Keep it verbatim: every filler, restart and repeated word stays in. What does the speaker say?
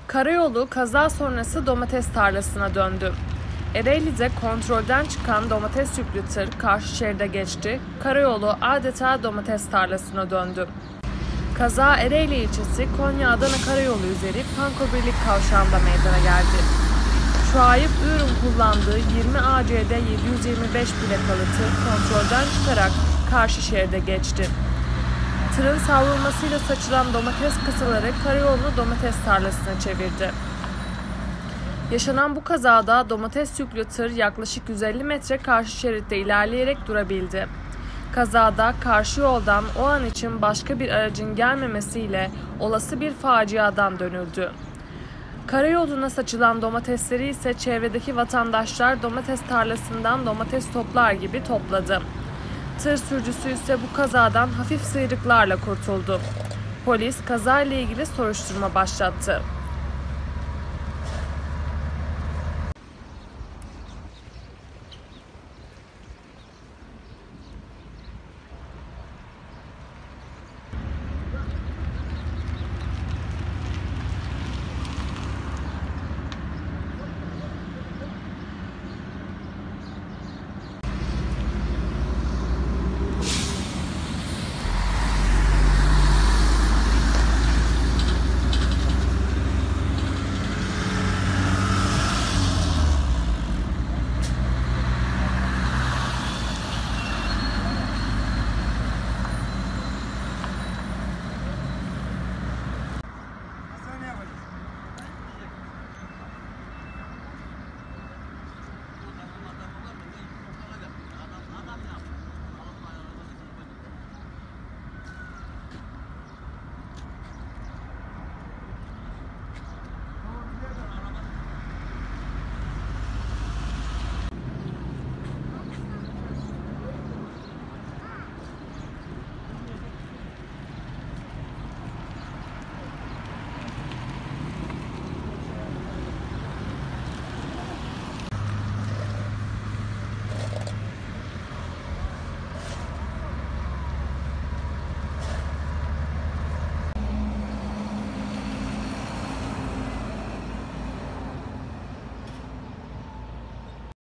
Karayolu kaza sonrası domates tarlasına döndü. Ereğli'de kontrolden çıkan domates yüklü tır karşı şeride geçti. Karayolu adeta domates tarlasına döndü. Kaza Ereğli ilçesi Konya-Adana Karayolu üzeri Pankobirlik kavşağında meydana geldi. Şuayb Ürün kullandığı yirmi A C D yedi yüz yirmi beş plakalı tır kontrolden çıkarak karşı şeride geçti. Tırın savrulmasıyla saçılan domates kısaları karayolunu domates tarlasına çevirdi. Yaşanan bu kazada domates yüklü tır yaklaşık yüz elli metre karşı şeritte ilerleyerek durabildi. Kazada karşı yoldan o an için başka bir aracın gelmemesiyle olası bir faciadan dönüldü. Karayoluna saçılan domatesleri ise çevredeki vatandaşlar domates tarlasından domates toplar gibi topladı. Tır sürücüsü ise bu kazadan hafif sıyrıklarla kurtuldu. Polis kazayla ilgili soruşturma başlattı.